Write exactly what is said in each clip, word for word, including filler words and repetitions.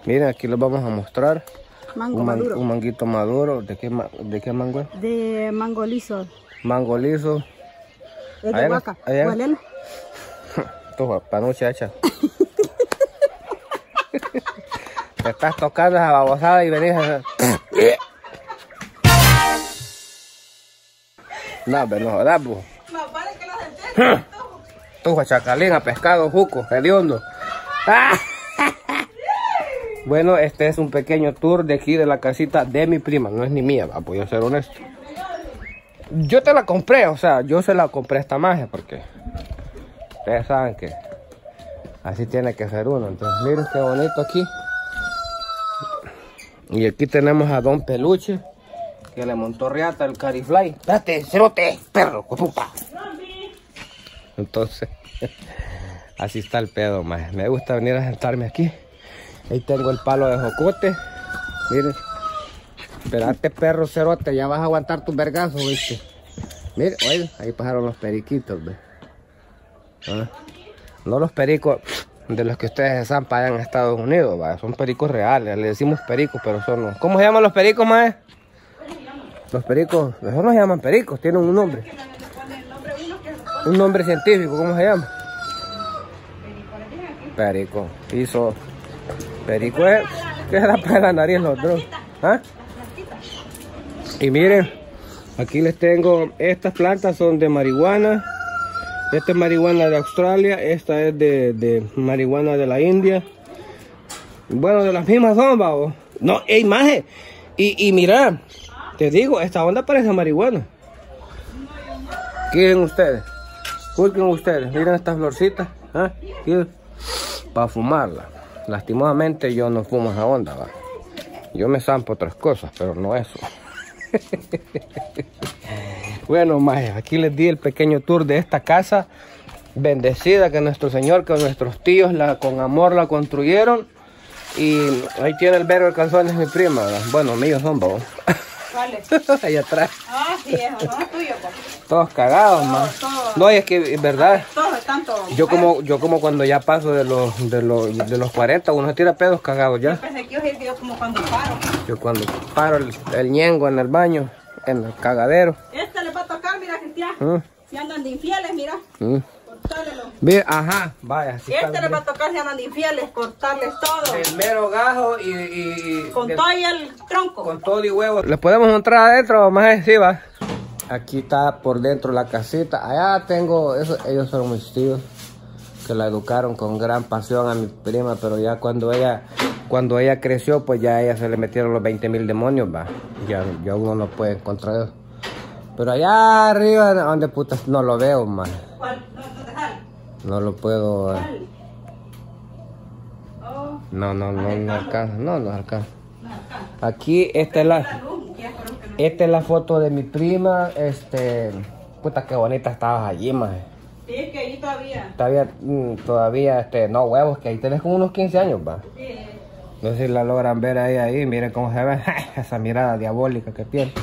Miren, aquí les vamos a mostrar Mango un, man, maduro. un manguito maduro. ¿De qué, de qué mango es? De mango liso. Mango liso. Es de guaca. ¿Cuál Tu panucha hecha. Te estás tocando esa babosada y venís a... No, pero no jodas, pues. No, para que lo sentí. Tu chacalín, a pescado, juco, hediondo. ¡Ah! Bueno, este es un pequeño tour de aquí de la casita de mi prima. No es ni mía, va, voy a ser honesto. Yo te la compré, o sea, yo se la compré esta magia porque ustedes saben que así tiene que ser uno. Entonces, miren qué bonito aquí. Y aquí tenemos a Don Peluche, que le montó riata el carifly. Espérate, cerote, perro, puta. Entonces, así está el pedo, más. Me gusta venir a sentarme aquí. Ahí tengo el palo de jocote. Miren. Espérate, perro cerote, ya vas a aguantar tus vergazos, ¿viste? Miren, oye, ahí pasaron los periquitos, ¿ve? ¿Ah? No los pericos de los que ustedes zampan allá en Estados Unidos, ¿va? Son pericos reales, le decimos pericos, pero son los... ¿Cómo se llaman los pericos, mae? Los pericos, esos no se llaman pericos, tienen un nombre. Un nombre científico, ¿cómo se llama? Perico. Hizo... Perico es... ¿Qué es la para la nariz los otros? ¿Ah? Y miren, aquí les tengo, estas plantas son de marihuana. Esta es marihuana de Australia, esta es de, de marihuana de la India. Bueno, de las mismas son, babo. No, ey, maje. Y, y mira, te digo, esta onda parece marihuana. ¿Quieren ustedes? Juzguen ustedes, miren estas florcitas. ¿Ah? Para fumarla. Lastimosamente yo no fumo esa onda, va. Yo me zampo otras cosas, pero no eso. Bueno, maje, aquí les di el pequeño tour de esta casa bendecida que nuestro Señor, que nuestros tíos la, con amor la construyeron. Y ahí tiene el verbo de calzones mi prima, ¿verdad? Bueno, míos son, vos. ¿Cuáles? Ahí atrás. Ah, sí, eso no es tuyo, pues. Todos cagados, man. No, es que es verdad. Todos están todos. Yo como, yo como cuando ya paso de los, de los, de los cuarenta, uno se tira pedos cagados ya. Yo pensé que yo, yo como cuando paro. Yo cuando paro el, el ñengo en el baño, en el cagadero. Este le va a tocar, mira, Cristian. ¿Mm? Si andan de infieles, mira. ¿Mm? Ve, ajá, vaya. Si este le va a tocar si andan de infieles, cortarles todo. El mero gajo y... y con de, todo y el tronco. Con todo y huevo. ¿Les podemos entrar adentro? Más sí, va. Aquí está por dentro la casita. Allá tengo... Eso, ellos son mis tíos. Que la educaron con gran pasión a mi prima. Pero ya cuando ella... Cuando ella creció, pues ya a ella se le metieron los veinte mil demonios, va. Ya, ya uno no puede encontrar eso. Pero allá arriba, donde putas, no lo veo, man. ¿Cuál? No lo puedo... Eh. No, no, no, no alcanza. No, no alcanza. Aquí, esta es la... Esta es la foto de mi prima. Este... Puta, qué bonita estabas allí, maje. Sí, es que ahí todavía... Todavía, todavía, este... No, huevos, que ahí tenés como unos quince años, va. Sí. No sé si la logran ver ahí, ahí. Miren cómo se ve. Esa mirada diabólica que tiene.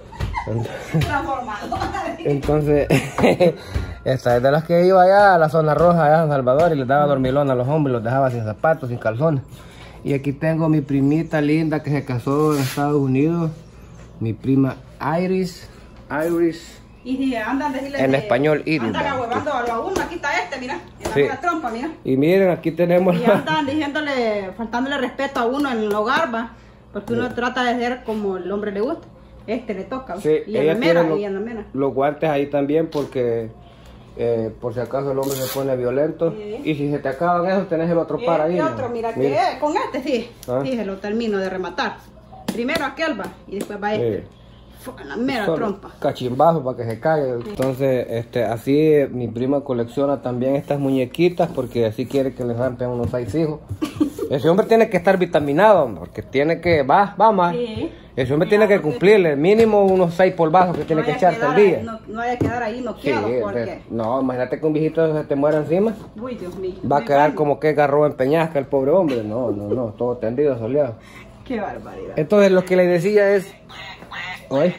Entonces, esta es de las que iba allá a la zona roja, allá en Salvador, y les daba dormilón a los hombres, los dejaba sin zapatos, sin calzones. Y aquí tengo mi primita linda que se casó en Estados Unidos, mi prima Iris, Iris. Y si andan decirle en de, español, Iris. Andan ahuevando a lo uno, aquí está este, mira, en sí. La trompa, mira. Y miren, aquí tenemos... Y andan diciéndole, faltándole respeto a uno en el hogar, va, porque uno sí. Trata de ser como el hombre le gusta. Este le toca, sí, y ella tiene lo, y los guantes ahí también porque eh, por si acaso el hombre se pone violento. Sí. Y si se te acaban esos, tenés el otro par ahí. Otro, mira, mira. Que es, con este sí, ¿ah? Sí, se lo termino de rematar. Primero aquel va y después va este. Sí. En la mera solo trompa. Cachimbazo para que se caiga. Sí. Entonces, este, así mi prima colecciona también estas muñequitas porque así quiere que le rampen unos seis hijos. Ese hombre tiene que estar vitaminado, porque tiene que, va, vamos. Sí. Ese hombre tiene que cumplirle mínimo unos seis polvazos que tiene no que echarte al día. No, no vaya a quedar ahí noqueado, sí, porque... No, imagínate que un viejito se te muera encima. Uy, Dios mío. Va a quedar como que agarró en peñasca el pobre hombre. No, no, no, todo tendido, soleado. Qué barbaridad. Entonces lo que le decía es... Oye,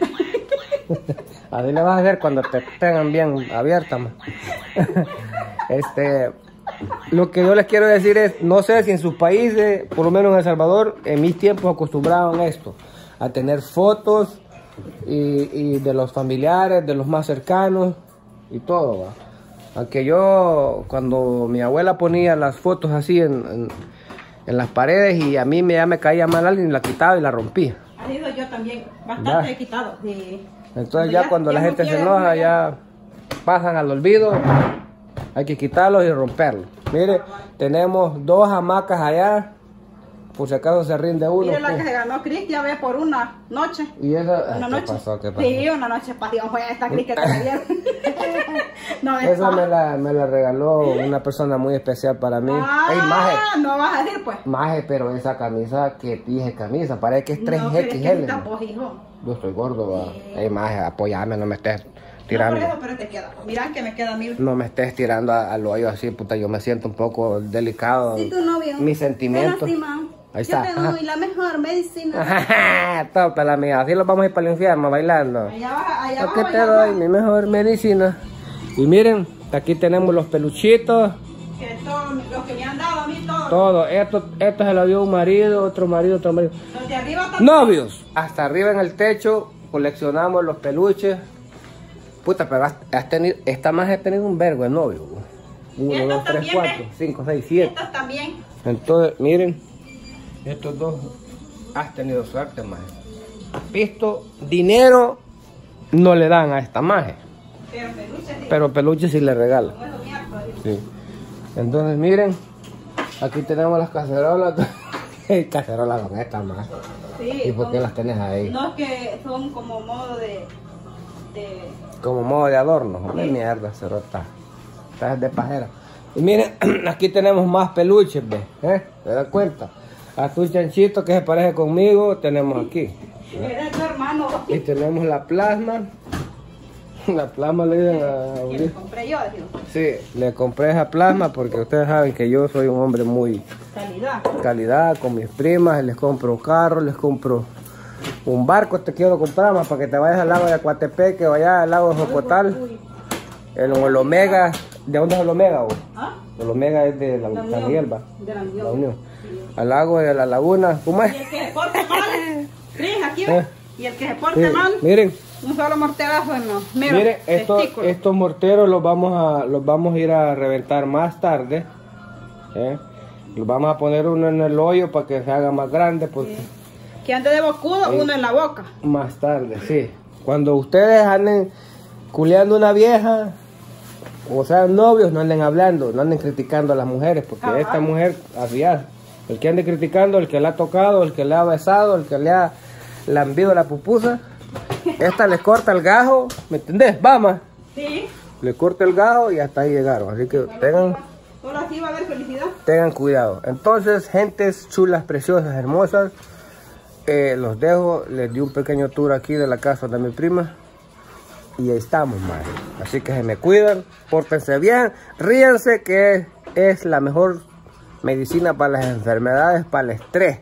así le vas a hacer cuando te tengan bien abierta, man. Este... Lo que yo les quiero decir es, no sé si en sus países, por lo menos en El Salvador, en mis tiempos acostumbraban a esto, a tener fotos y, y de los familiares, de los más cercanos y todo, ¿va? Aunque yo, cuando mi abuela ponía las fotos así en, en, en las paredes y a mí me, ya me caía mal alguien, la quitaba y la rompía. Ha ido yo también, bastante ya he quitado. De... Entonces ya, ya cuando ya la gente no se enoja, ya pasan al olvido, hay que quitarlos y romperlos. Mire, tenemos dos hamacas allá, por si acaso se rinde uno. Mire la que se ganó Cristian, ve, por una noche. ¿Y esa? Una ¿Qué noche? pasó? ¿Qué pasó? Sí, una noche pasión fue esta Cristian también. No, esa me la, me la regaló una persona muy especial para mí. Ah, Ey, maje, no vas a decir pues. Maje, pero esa camisa, que dije camisa, parece que es tres equis ele. No, pero es que hijo. Yo estoy gordo, va. Sí. Ey, maje, apoyame, no me estés tirando. No, por eso, pero te queda. Mira que me queda a mí. No me estés tirando al hoyo así, puta, yo me siento un poco delicado. Si tu novio. Mis sentimientos. Ahí está. Yo te doy la mejor medicina. Topa la mía, así los vamos a ir para el infierno bailando. Allá va, allá va. ¿Qué te doy? Mi mejor medicina. Y miren, aquí tenemos los peluchitos. Que todos los que me han dado a mí, todos. Todo, esto, esto se lo dio un marido, otro marido, otro marido. Los de arriba también. Novios. Hasta arriba en el techo coleccionamos los peluches. Puta, pero has, has tenido, esta más ha tenido un vergo de novios. Uno, dos, tres, cuatro, cinco, seis, siete. Estos también. Entonces, miren, estos dos has tenido suerte, maje. Visto, dinero no le dan a esta maje. Pero peluche sí. Pero peluche sí le regalan. Bueno, mierda. Sí. Entonces, miren, aquí tenemos las cacerolas. Cacerolas con estas más. Sí. ¿Y por como, qué las tenés ahí? No, es que son como modo de... de... Como modo de adorno. De mierda, cerota. Estás de pajera. Y miren, aquí tenemos más peluches, ¿ves? ¿Eh? ¿Te das cuenta? A tu chanchito que se parece conmigo, tenemos aquí. Era tu hermano. Y tenemos la plasma. La plasma le dicen a... Que le compré yo, digo. Sí, le compré esa plasma porque ustedes saben que yo soy un hombre muy... Calidad. Calidad, con mis primas, les compro un carro, les compro un barco, te quiero comprar más para que te vayas al lago de Acuatepeque o allá al lago de Jocotal. El, el Omega, ¿de dónde es el Omega? Vos? ¿Ah? El Omega es de la, La San Miguel, ¿va? De la Unión. La Unión. Al lago de la Laguna, ¿cómo es? Y el que se porte mal, Cris, aquí ¿Eh? ve. Y el que se porte Sí, mal, miren, un solo morterazo en los meros miren, estos, testículos. estos morteros los vamos a los vamos a ir a reventar más tarde. ¿Eh? Los vamos a poner uno en el hoyo para que se haga más grande porque... Sí. Que antes de bocudo, Sí. uno en la boca. Más tarde, sí. Cuando ustedes anden culeando una vieja, o sean novios, no anden hablando, no anden criticando a las mujeres, porque Ajá. esta mujer, así es. El que ande criticando, el que le ha tocado, el que le ha besado, el que le ha lambido la pupusa, esta le corta el gajo, ¿me entendés? Vamos, Sí. le corta el gajo y hasta ahí llegaron. Así que tengan, Solo así va a haber felicidad. tengan cuidado. Entonces, gentes chulas, preciosas, hermosas, eh, los dejo, les di un pequeño tour aquí de la casa de mi prima. Y ahí estamos, madre. Así que se me cuidan, pórtense bien, ríanse que es la mejor medicina para las enfermedades, para el estrés.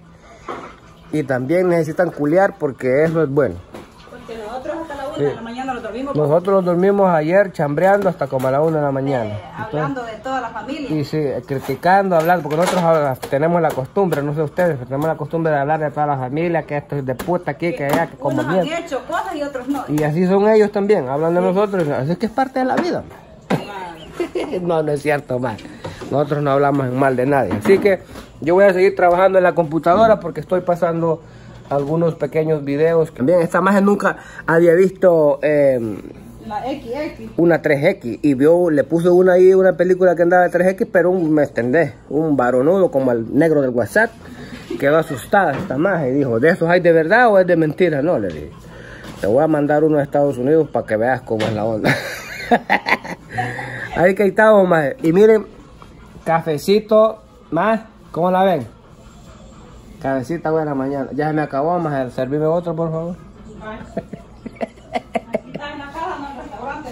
Y también necesitan culiar porque eso es bueno. Porque nosotros hasta la una Sí. de la mañana lo dormimos. Nosotros dormimos ayer chambreando hasta como a la una de la mañana. eh, hablando de toda la familia. Y sí, criticando, hablando, porque nosotros ahora tenemos la costumbre, no sé ustedes, pero tenemos la costumbre de hablar de toda la familia, que esto es de puta aquí, que allá, que como Unos han mierda. hecho cosas y otros no. Y así son ellos también, hablan de nosotros, así es que es parte de la vida. No, no es cierto, man. Nosotros no hablamos en mal de nadie. Así que yo voy a seguir trabajando en la computadora porque estoy pasando algunos pequeños videos. También esta maje nunca había visto eh, La equis equis. una tres equis y vio, le puso una ahí, una película que andaba de tres equis, pero un, me entendés, un varonudo como el negro del WhatsApp. Quedó asustada esta maje y dijo, ¿de esos hay de verdad o es de mentira? No, le dije, te voy a mandar uno a Estados Unidos para que veas cómo es la onda. Ahí que estamos, maje. Y miren, cafecito, más, ¿cómo la ven? Cabecita buena mañana. Ya se me acabó, más servirme otro, por favor. Aquí está en la casa, no en el restaurante.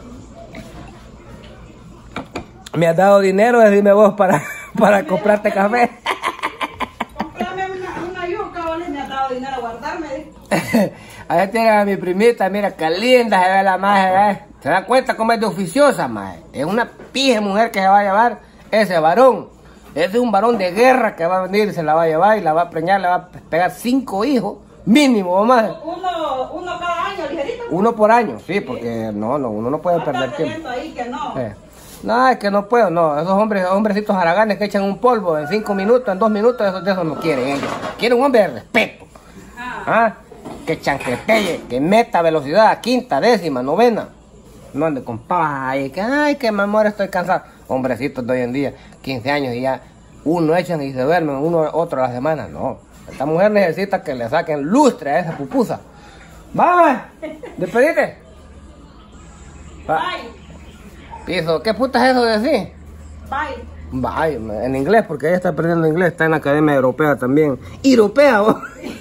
Me has dado dinero, decime vos, para, para comprarte café. Cómprame una, una yuca, ¿vale? Me ha dado dinero a guardarme. Allá tienen a mi primita, mira, qué linda se ve la maje, ¿eh? ¿Se da cuenta cómo es de oficiosa, maje? Es una pija mujer que se va a llevar ese varón, ese es un varón de guerra que va a venir y se la va a llevar y la va a preñar, le va a pegar cinco hijos, mínimo o más. Uno, uno cada año, ligerito. Uno por año, sí, porque no, no, uno no puede perder tiempo. Ahí que no. Eh. No, es que no puedo, no. Esos hombres, hombrecitos haraganes que echan un polvo en cinco minutos, en dos minutos, esos de esos no quieren ellos. Quieren un hombre de respeto. Ah. ¿Ah? Que chancletee, que meta velocidad, quinta, décima, novena. No ande con ay, que ay, que mi amor, estoy cansado. Hombrecitos de hoy en día, quince años y ya uno echan y se duermen, uno otro a la semana. No. Esta mujer necesita que le saquen lustre a esa pupusa. ¡Vamos! ¡Despedite! Va. Bye. Piso, ¿qué puta es eso de decir? Bye. Bye, en inglés, porque ella está aprendiendo inglés, está en la Academia Europea también. ¿Europea vos?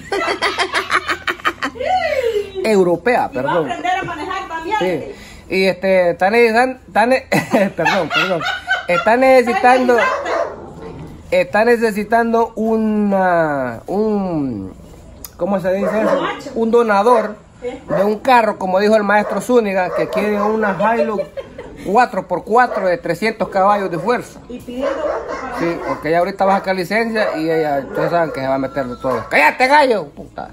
Europea, Y va a perdón. aprender a manejar también. Sí. Y este, está necesitando, está ne- perdón, perdón. Está necesitando, está necesitando una, un, ¿cómo se dice eso? Un donador de un carro, como dijo el maestro Zúñiga, que quiere una Hilux cuatro por cuatro de trescientos caballos de fuerza. Y pidiendo votos para Sí, porque ella ahorita va a sacar licencia y ella, ustedes saben que se va a meter de todo. ¡Cállate, gallo! Puta.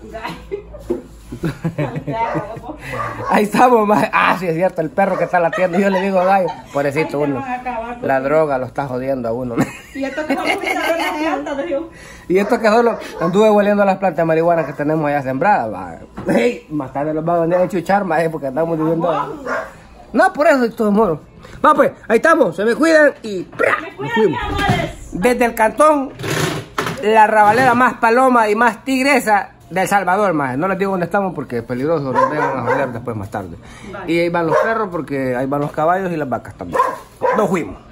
Ahí estamos, más. Ah, sí, es cierto, el perro que está latiendo. Yo le digo a gallo, pobrecito uno. La droga lo está jodiendo a uno. Y esto que vamos a ir a ver las plantas, digo. Y esto que solo anduve hueliendo las plantas de marihuana que tenemos allá sembradas. Va. Hey, más tarde los va a venir a chuchar, más, porque estamos viviendo. No, por eso, de todos modos. Va, pues, ahí estamos, se me cuidan y ¡prá! Me Nos cuidan, fuimos. mis amores. Desde el cantón, la rabalera más paloma y más tigresa de El Salvador, más. No les digo dónde estamos porque es peligroso, nos vengan a joder después más tarde. Y ahí van los perros porque ahí van los caballos y las vacas también. Nos fuimos.